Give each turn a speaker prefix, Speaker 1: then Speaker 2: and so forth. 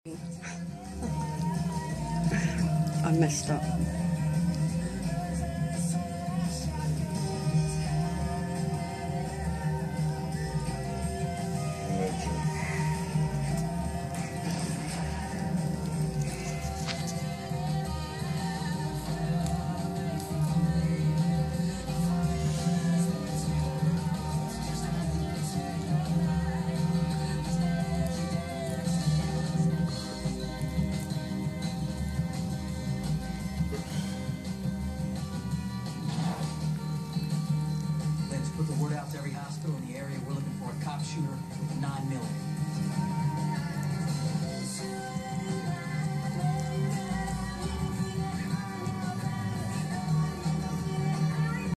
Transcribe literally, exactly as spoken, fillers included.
Speaker 1: I messed up.
Speaker 2: Put the word out to every hospital in the area. We're looking for a cop shooter with a nine millimeter.